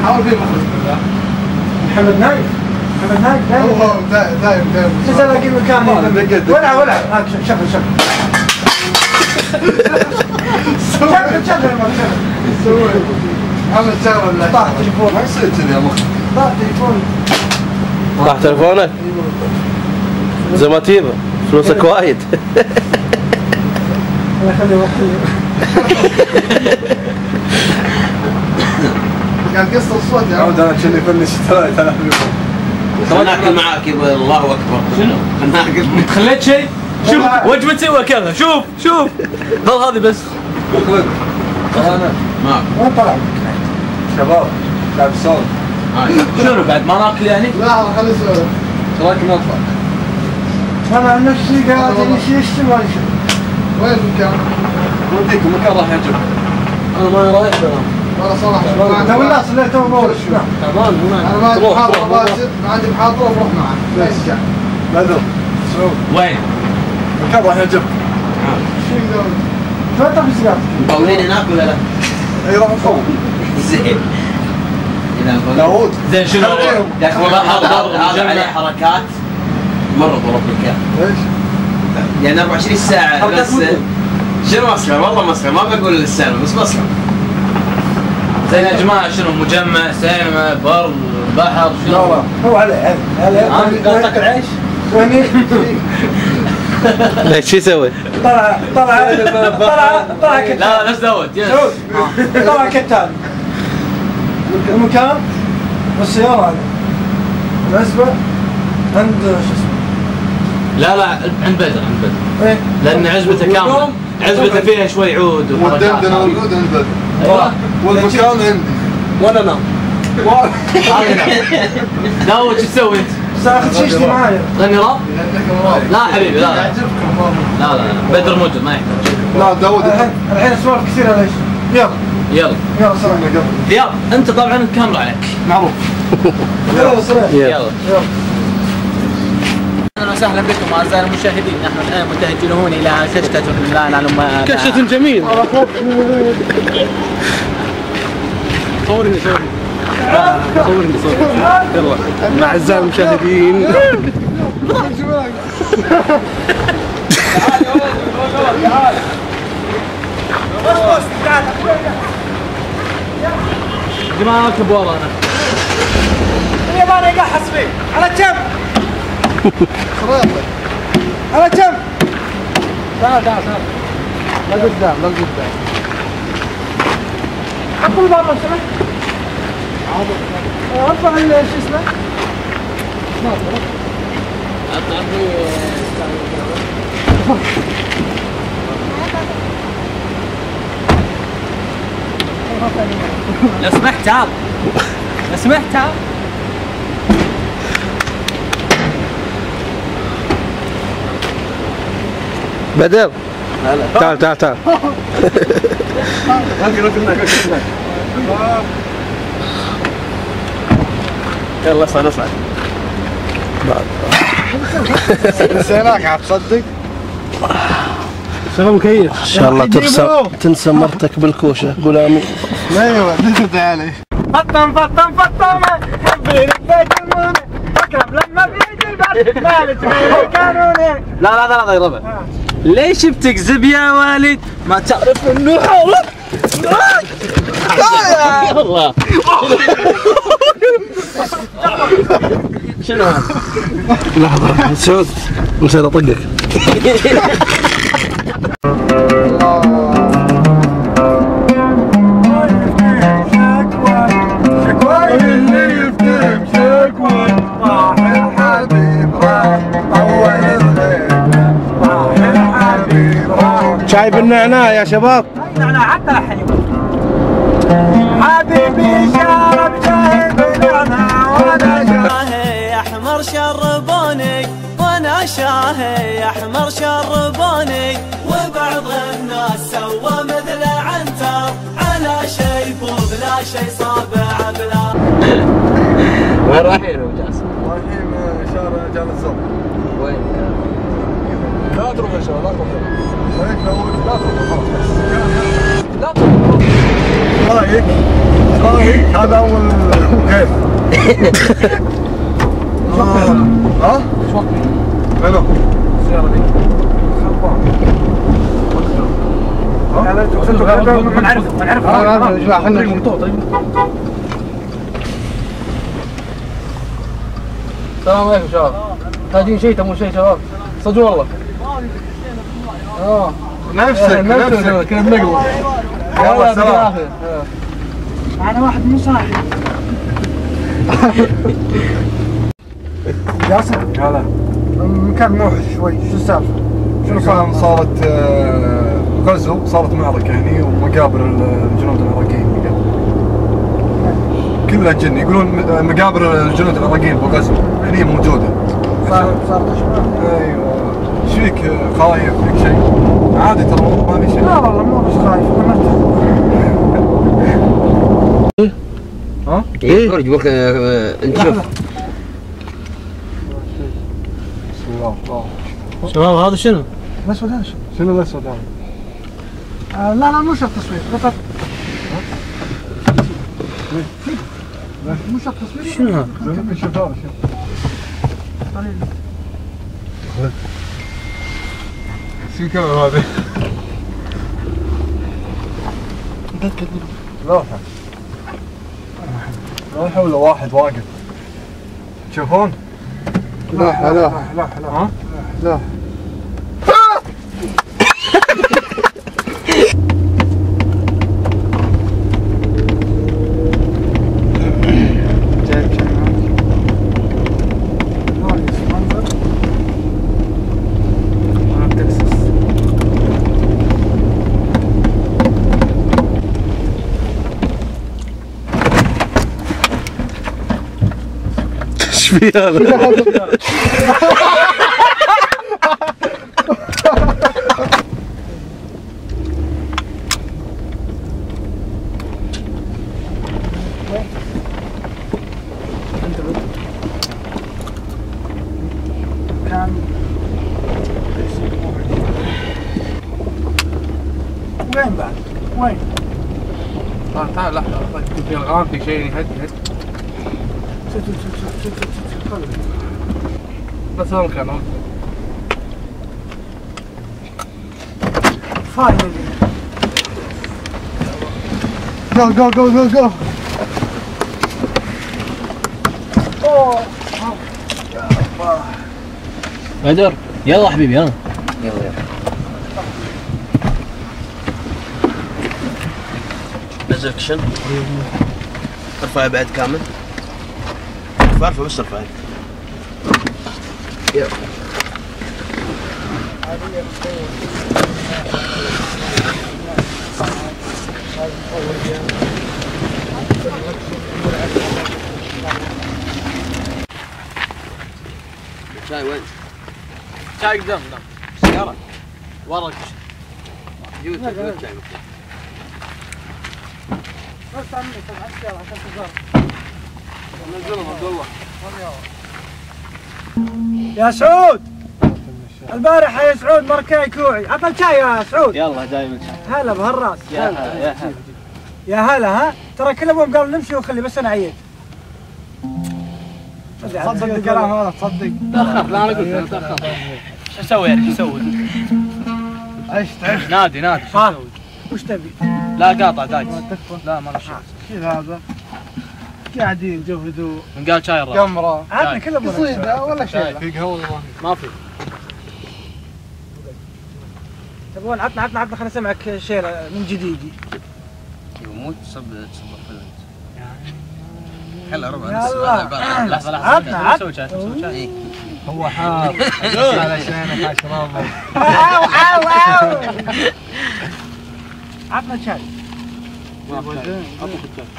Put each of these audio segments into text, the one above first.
حاول فيه مخرج. محمد نايف. محمد نايف دايم نزل الاقي مكان ولا هاك شغل شغل سوي محمد شغل طاح تليفون. ما يصير كذي يا مخرج. طاح تليفون. طاح تليفونك؟ زي ما تجيبه فلوسك وايد. الله يخلي وقتي. كان قصة الصوت يا عود. انا كني فنش 3000 خلنا ناكل معاك يا الله اكبر. شنو؟ خلنا ناكل. خليت شيء؟ شوف وجبتي وكذا. شوف ظل هذه بس. مخلد انا معك. وين طلع؟ شباب لعب صوت. شنو بعد ما ناكل يعني؟ لا خلي سؤال. ايش رايك نطلع؟ انا عن نفسي قاعد يشتم ولا شيء. وين المكان؟ وديكم مكان راح يعجبك. انا ماني رايح ترى. والله صراحة تو الناس اللي تو مول تعبان انا ما عندي محاضرة باسل، ما عندي محاضرة وبروح معك. لا يسجع. بدر وين؟ مكان راح يعجبك. شو يقدرون؟ فين طفي سيارتك؟ مطولين هناك ولا لا؟ اي راح نفوق. زين. داوود. زين شنو؟ يا اخي والله هذا عليه حركات مرة وربك يا. ايش؟ يعني 24 ساعة بس. شنو مسخر؟ والله مسخر، ما بقول للسالفة بس مسخر. زين يا جماعة شنو مجمع سينما بر بحر شنو؟ هو عليه قاطك العيش؟ ويني؟ ليش شو يسوي؟ طلع كتان. لا نفس داود طلع كتان. المكان بالسيارة هذا. العزبة عند شو اسمه؟ لا عند بدر ايه؟ لأن عزبته كاملة. عزبته فيها شوي عود والدندن موجود عند بدر. ايوه والمكان عندي. وانا نام. داود شو تسوي انت؟ ساخذ شيشتي معايا. غني راب؟ لا حبيبي لا بدر موجود ما يحتاج. لا داوود الحين سوالف كثيرة ليش؟ يلا سلام. ثياب انت طبعا الكاميرا عليك معروف. يلا سلام. يلا اهلا وسهلا بكم اعزائي المشاهدين. نحن الان متجهون الى كشتة لا نعلم ما كشتة جميل. صورني يلا مع اعزائي المشاهدين. تعال جماعة اركب ورا انا. الياباني يقحص فيه. على جنب. على جنب. تعال. لا قدام. حط الباب لو سمحت. ارفع شو اسمه؟ لو سمحت تعال. بدر تعال. يلا اصعد. نسيناك عاد تصدق؟ شغل مكيف. ان شاء الله تنسى مرتك بالكوشه. قول امين. ايوه نزلت علي. فطم حبي ربيت المونة اكرم لما بيجي البرد مالك غير القانوني. لا يا ربع. ليش بتكذب يا والد؟ ما تعرف انه حرام. والله شنو هذا؟ لحظه سعود نسيت اطقك. شاي بالنعناع يا شباب. نعناع حتى الحين. حبيبي شرب شاي بالنعناع وانا شاهي احمر شربوني وانا شاهي احمر شربوني وبعض الناس سوى مثل عنتر على شي فوق لا شي صابع بلا. وين رايحين ابو جاسم؟ رايحين شارع جال الزرق. وين؟ لا تروح يا شباب لا تروح. لا تروح خلاص بس. لا تروح. فيك؟ رايك هذا اول كيف؟ ها؟ ايش وقت؟ منو؟ السيارة ذي خربان. ما نعرف احنا السلام عليكم شباب. تحتاجين شيء تبون شيء شباب؟ صدق والله. نفسك كنا بنقلب. يلا سلام. معنا واحد مو صاحي. ياسر هلا. المكان موحش شوي، شو السالفة؟ شنو صار؟ صارت غزو، صارت معركة هني ومقابر الجنود العراقيين كلها جن، يقولون مقابر الجنود العراقيين بالغزو هني موجودة. صارت اشباه. ايوه. ايش فيك خايف؟ فيك شيء؟ عادي ترى ما في شيء. لا والله مو بس خايف ها؟ ايه خرج بك انت شوف. شباب هذا شنو؟ الاسود هذا شنو الاسود هذا؟ لا مو شرط تصوير فقط. مو شرط تصوير. شنو هذا؟ شوف هذا شو كم هذا؟ لوحة. لوحة ولا واحد واقف؟ تشوفون؟ لا ها؟ لا ايش في هذا؟ وين بعد؟ وين؟ تعال لحظة في الغام في شيء هد بس هون كان فاينل. جو. بدر يلا حبيبي ها. يلا نزل كشن. ارفع بعد كامل. ارفع بس ارفع. يلا. شاي وين؟ شاي قدام السيارة ورا الكشك. جود شاي. بس عمي طبعا السيارة عشان تزار. نزلهم عبد الله. يا سعود البارحة يا سعود مركاي كوعي، عطنا شاي يا سعود. يلا جاي من شاي. هلا بهالراس. يا هلا يا هلا. يا هلا ها، ترى كل ابوهم قالوا نمشي وخلي بس انا عييت. تصدق الكلام هذا تصدق؟ تأخرت لا انا قلت تأخرت. شو اسوي يعني شو اسوي؟ عشت نادي شو اسوي؟ وش تبي؟ لا قاطع دايس. لا ما له شيء. كذا هذا قاعدين جو هدوء. من قال شاي الراس. كاميرا عطنا كل ابونا قصيدة ولا شيء. في قهوة ولا ما في. تبون عطنا خليني اسمعك شيء من جديدي. مو تصب فيلم. هلا ربع يلا لحظة عطنا سوي شاي. هو حار على شينك عشرامه. عاو عطنا شاي. عطنا شاي.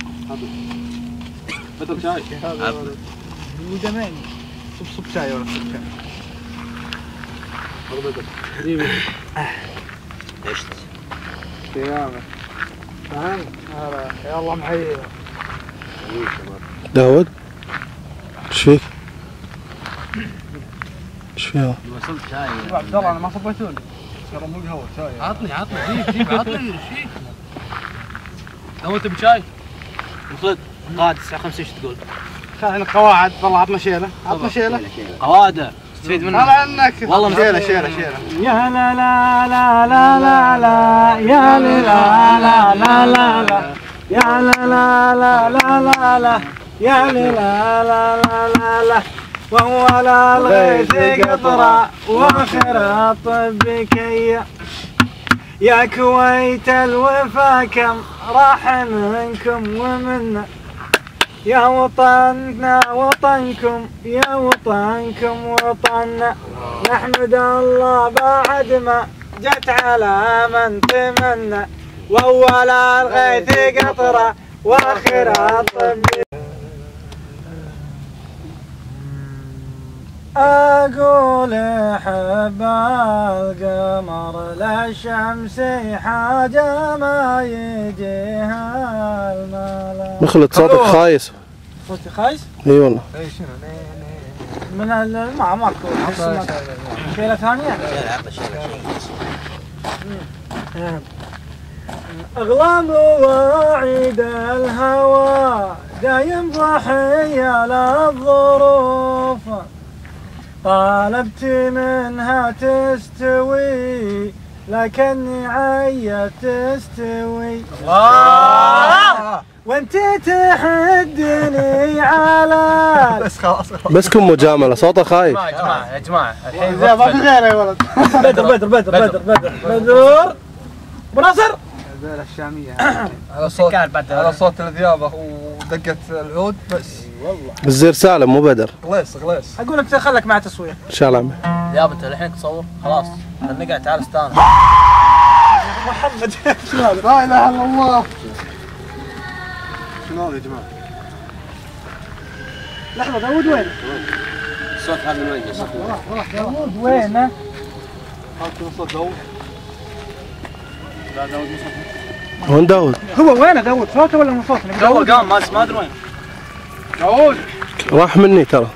بدر شاي. ودمين صب شاي ولا صب شاي. حبيبي. عشت. تياب. يا الله محيي. داود ايش فيك؟ ايش فيها؟ وصلت شاي. عبد الله انا ما صبيتوني. ترى مو قهوة شاي. عطني جيب عطني ايش فيك؟ لو انت بشاي مخلد قاعد 59 تقول خلينا قواعد والله عطنا شيله عطنا شيله قواده تستفيد منها طلع عنك والله شيله شيله شيله يا لا لا لا لا لا لا يا لا لا لا لا لا يا لا لا لا لا لا لا يا لا لا لا لا لا وهو لا الغيث قطرة واخر الطب كي يا كويت الوفا كم راح منكم ومنا يا وطننا وطنكم يا وطنكم وطننا نحمد الله بعد ما جت على من تمنى وأول الغيث قطرة وآخر الطب أقول حب القمر للشمس حاجة ما يجيها الملل. مخلد صوتك خايس. صوتي خايس؟ اي والله. اي شنو؟ من ماكو شيلة ثانية؟ أغلى مواعيد الهوى دايم ضحية للظروف طالبت منها تستوي لكني عيت تستوي الله وانت تحدني على بس خلاص بس كن مجاملة صوته خايف. يا جماعة الحين زين ما في غيره يا ولد. بدر ابو ناصر هذول الشامية على صوت الذياب ودقة العود بس والله الزير سالم مو بدر. غليص اقول لك خلك مع تصوير ان شاء الله. يابا انت الحين تصور خلاص نقعد تعال استانس. محمد لا اله الا الله. شنو هذا يا جماعة؟ لحظة داود وين؟ الصوت هذا من وين يا داود وينه؟ هذا صوت داود. لا داود مو صوته. وين داود؟ هو وينه داود؟ صوته ولا مو صوته؟ داود قام ما ادري وين. داود راح مني ترى.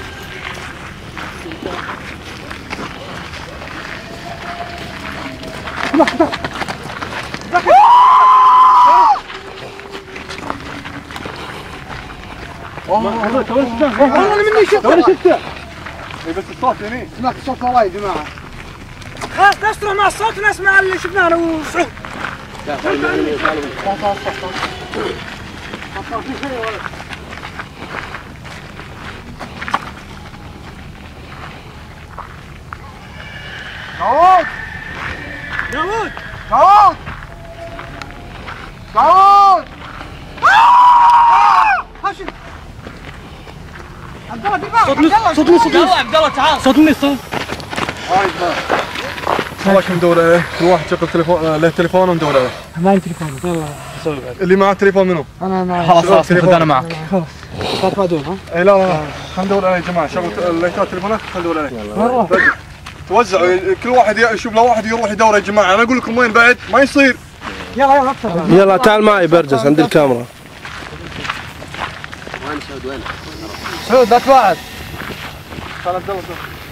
والله مني شفته. اي بس الصوت هني. سمعت الصوت والله يا جماعة. خلاص تسرع مع الصوت ونسمع اللي شفناه انا وسعود. داود داود داود داود هاشم عبد الله دفاع عبد الله تعال. صوت مني الصوت. هاي جماعة والله كم ندور عليه، كل واحد شغل تليفون له تليفونه وندور عليه. ما عندي تليفون والله. اللي معاه التليفون منو؟ انا معي. خلاص خذ انا معك. خلاص فات ما دون ها؟ اي لا خلينا ندور عليه يا جماعة، شغل الليتات تليفونات خلينا ندور عليه. مرة توزعوا كل واحد يشوف له واحد يروح يدور يا جماعة، انا اقول لكم وين بعد ما يصير. يلا اكثر. يلا تعال معي برجس عندي الكاميرا. وين سعود وين؟ سعود لا تبعد. خل عبد الله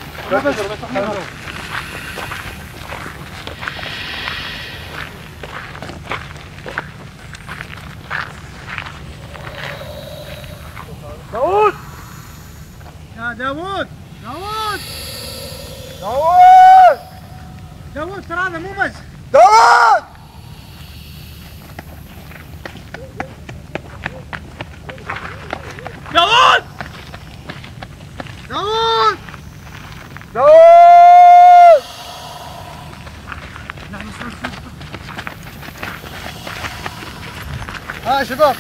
داود يا داود داود داود داود ترى هذا مو مز. داود داود داود داود ها شباب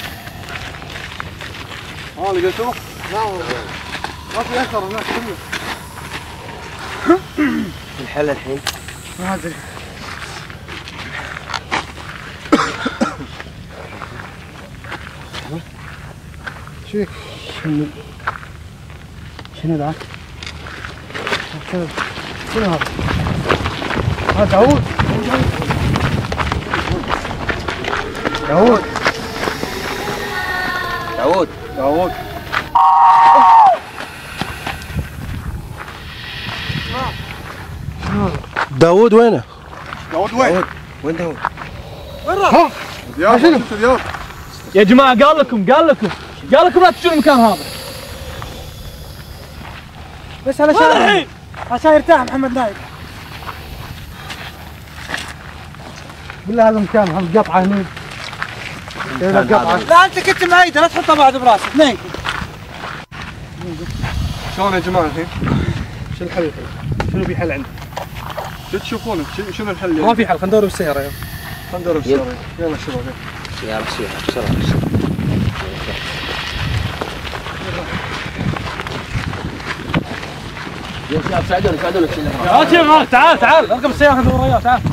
لقيتوه؟ لا ما في اثر هناك كله. الحل الحين؟ ما ادري. شيك شنو ذا؟ شنو هذا؟ هذا داود داود داود داود داود وينه؟ داود وين؟ وين داود؟ وين راح؟ ذياب شنو؟ ذياب يا جماعه قال لكم لا تجون المكان هذا. بس عشان يرتاح محمد نايف. بالله هذا المكان محمد قطعه هني. لا انت كنت معيده لا تحطها بعد براسك اثنين. شلون يا جماعه الحين؟ شنو الحل الحين؟ شنو في حل عندك؟ شو تشوفون شنو الحل؟ ما في حل، خلينا ندور بالسياره. خلينا ندور بالسياره. يلا شباب يلا بسرعه. يا شباب ساعدونا تعال اركب السياره خلينا ندور وياه. تعال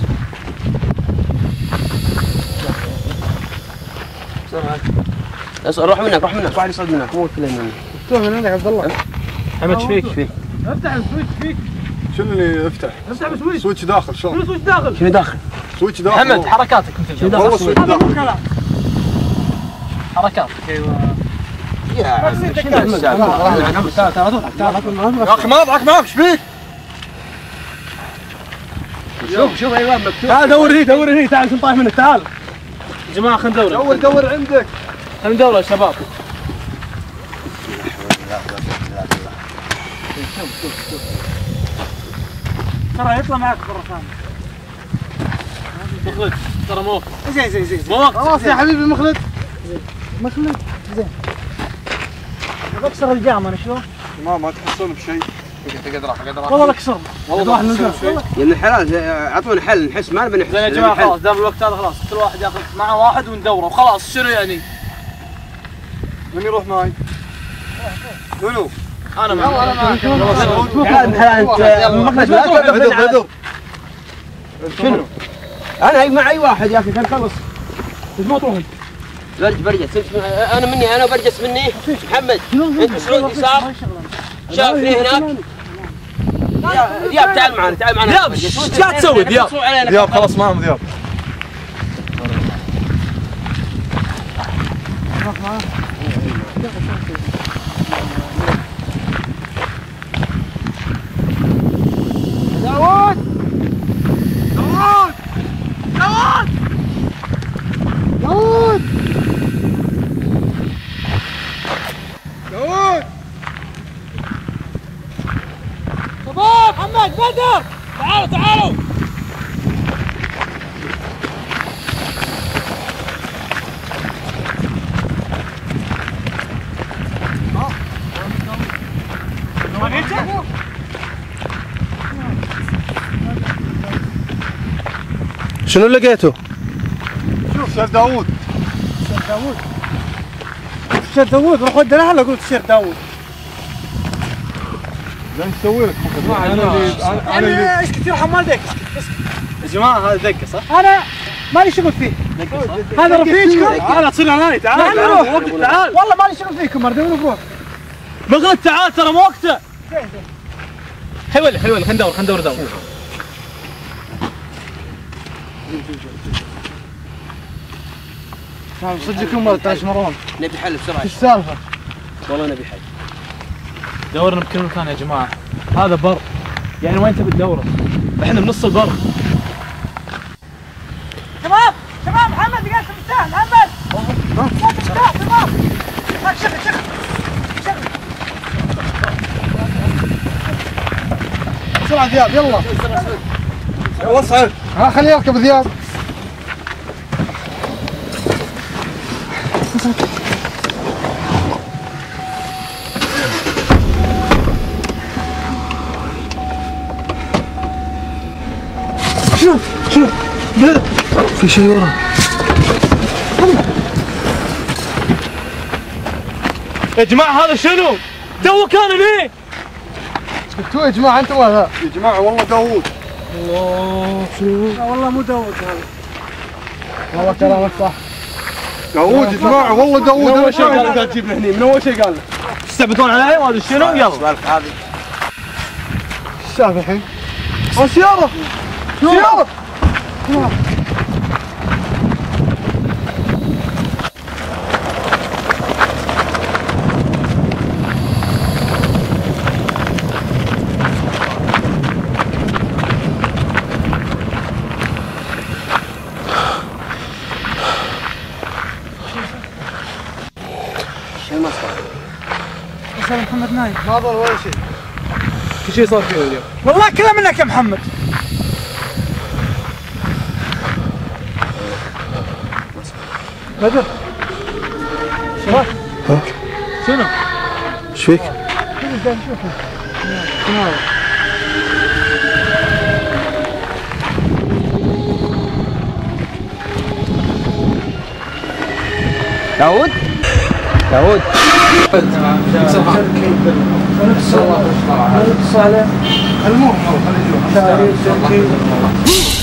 بسرعه. روح منك واحد يصعد منك مو كلنا منك. مفتوح من عندك عبد الله. محمد ايش فيك؟ افتح السويتش فيك. شنو اللي افتح بالسويتش. سويتش داخل شلون؟ شنو سويتش داخل؟ شنو داخل؟ سويتش داخل محمد حركاتك انت والله سويتش داخل. حركاتك. يا عمي يا اخي ما اضحك معك ايش فيك؟ شوف ايوان مكتوب. تعال دور هني تعال عشان طايح منك. تعال يا جماعه خلينا ندور. دور عندك. خلينا ندور يا شباب. ترى يطلع معك برا ثاني. مخلد ترى مو زين مو وقت. خلاص يا حبيبي مخلد. مخلد زين. بكسر الجام انا شلون؟ ما تحصلون بشيء. والله بكسر. والله ما تحصلون بشيء. يا الحلال اعطونا حل نحس ما نبي نحس. يا جماعه خلاص دام الوقت هذا خلاص كل واحد ياخذ معه واحد وندوره وخلاص. شنو يعني؟ من يروح معي؟ منو؟ انا معك. تعال انت شنو؟ انا مع اي واحد يا اخي كان خلص. ما تروحون. برجس انا برجس مني محمد. انت سعود يسار شافني هناك. ذياب تعال معنا ذياب ايش قاعد تسوي ذياب؟ ذياب خلاص معهم ذياب. شباب محمد بدر تعالوا شنو لقيته؟ شوف شيخ داوود. الشيخ داوود روح ودنا هلا قلت الشيخ داوود. زين ايش اسوي لك؟ انا اسكت يا حمال ديك اسكت. يا جماعه هذا دقه صح؟ انا مالي شغل فيه. هذا رفيقكم. تعال تصير علي. تعال والله مالي شغل فيكم ردوا بروح. مخلد تعال ترى مو وقته. حلوه خلينا ندور دور. صدقكم ولا تشمرون؟ نبي حل بسرعه. ايش السالفه؟ والله نبي حل. دورنا بكل مكان يا جماعه. هذا بر يعني وين تبي تدوره؟ احنا بنص البر. شباب محمد قاعد مفتاح محمد. مفتاح تمام. شغل بسرعه ذياب يلا. وصل. خليه يركب ذياب. شنو؟ في شيء ورا. يا جماعه هذا شنو؟ تو كان ليه؟ اسكتوا يا جماعه انتم ولا يا جماعه والله داوود. الله شنو؟ لا والله مو داوود هذا. والله كلامك صح. داوود يا جماعه والله داوود. من اول شيء قال لا تجيبنا هني. من اول شيء قال تستعبطون علي وهذا شنو؟ يلا سوالف هذه. ايش السالفه الحين؟ سياره. ما صار. اسال محمد نايف. ما ضل ولا شيء. كل شيء صار فيه اليوم. والله كله منك يا محمد. بدر. شباب. شنو؟ ايش فيك؟ شنو قاعد نشوفه؟ شنو هذا؟ داود؟ داود؟ المهم